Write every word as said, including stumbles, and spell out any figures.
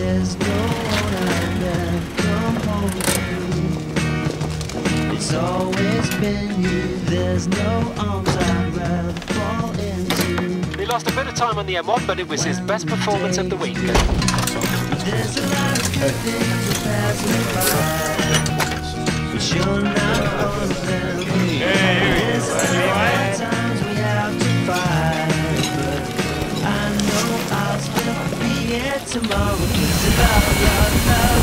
There's no one I'd rather come home to. It's always been you. There's no arms I'd rather fall into. He lost a bit of time on the M one, but it was his best performance of the week. There's a lot of good things that pass me by, but you're not one of them. There's a lot of times we have to fight, but I know I'll still be here tomorrow. 'Cause about your love.